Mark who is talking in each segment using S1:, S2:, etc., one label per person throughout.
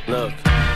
S1: Look,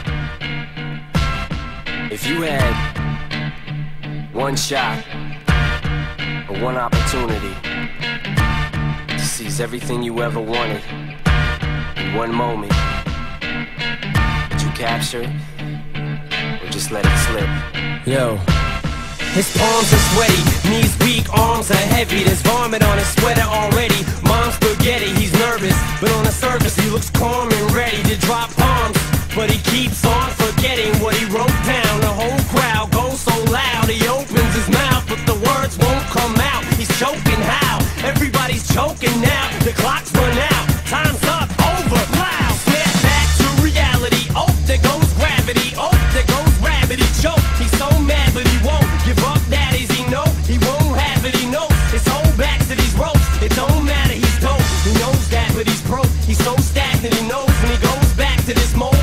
S1: if you had one shot or one opportunity to seize everything you ever wanted in one moment, would you capture it or just let it slip? Yo.
S2: His palms are sweaty, knees weak, arms are heavy. There's vomit on his sweater already. Mom's spaghetti, he's nervous, but on the surface he looks calm and ready to drop bombs. But he keeps on forgetting what he wrote down. The whole crowd goes so loud, he opens his mouth, but the words won't come out. He's choking how? Everybody's choking now. The clock's run out, time's up, over, loud. Snap back to reality, oh, there goes gravity. Oh, there goes gravity, choke. He's so mad, but he won't give up, that is he know. He won't have it, he knows. His whole back to these ropes, it don't matter, he's dope. He knows that, but he's broke. He's so stagnant, he knows when he goes back to this moment.